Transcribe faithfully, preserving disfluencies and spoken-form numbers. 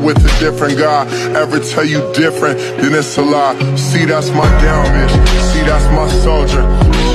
with a different guy. Ever tell you different, then it's a lie. See, that's my down bitch. See, that's my soldier.